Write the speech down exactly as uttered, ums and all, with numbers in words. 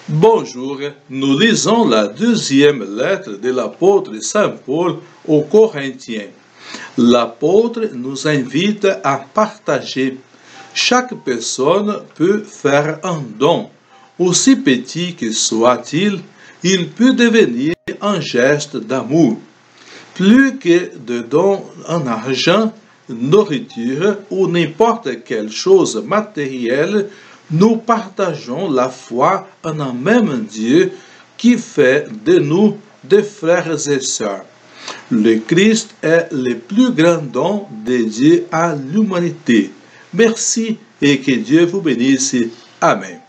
Bonjour, nous lisons la deuxième lettre de l'apôtre Saint Paul aux Corinthiens. L'apôtre nous invite à partager. Chaque personne peut faire un don. Aussi petit que soit-il, il peut devenir un geste d'amour. Plus que de dons en argent, nourriture ou n'importe quelle chose matérielle, nous partageons la foi en un même Dieu qui fait de nous des frères et sœurs. Le Christ est le plus grand don de Dieu à l'humanité. Merci et que Dieu vous bénisse. Amen.